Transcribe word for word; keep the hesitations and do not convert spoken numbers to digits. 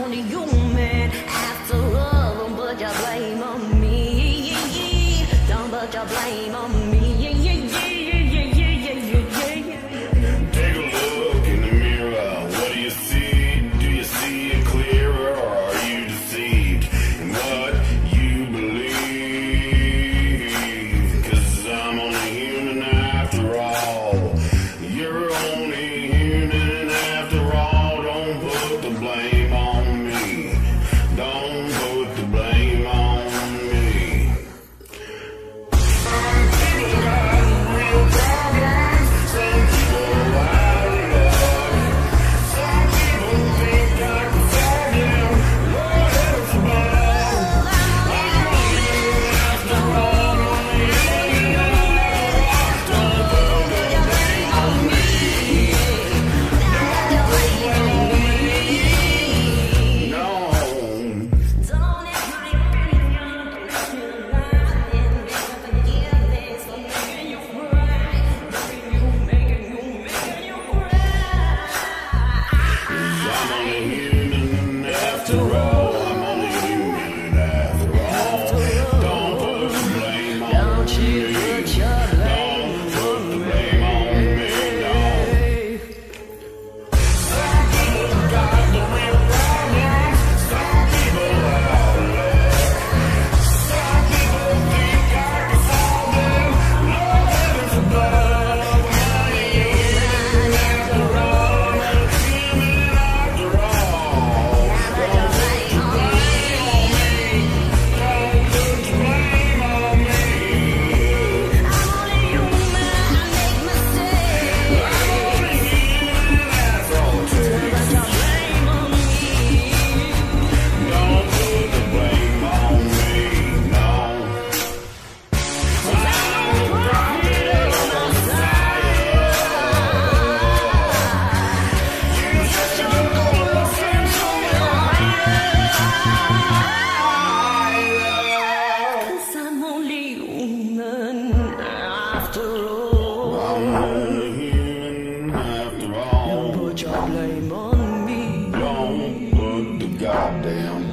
only human. After all, don't put your blame on me. Don't put your blame on me. Take a look in the mirror. What do you see? Do you see it clearer, or are you deceived in what you believe? 'Cause I'm only human after all. You're only human after all. Don't put the blame on me. Don't put the blame on me. Some people got real problems. Some people out of luck. Some people think I can solve them. Lord help above. I'm only human after all. Only human after all. Don't put the blame on me. Don't put the blame on me. No. Don't ask my opinion. Don't you lie. There's forgiveness for making you cry. Making you, making you, making you cry. I'm only human after all. I'm only human after all. Don't put the blame on Don't you me. put your blame Don't put the blame on me. Don't. Some people got the real problems. Some people out of luck. Some people think I can solve them. Lord heavens above. I'm only human after all. Human after all. Don't put the blame on me. Don't put the blame on me. I'm only human. I make mistakes. I'm only human after all. Put your blame on me. Don't put the blame on me, no. I'm a prophet of Messiah. You just don't know what's in Cause I'm only human after all. I'm only human after all. Put your blame on me. Don't put the goddamn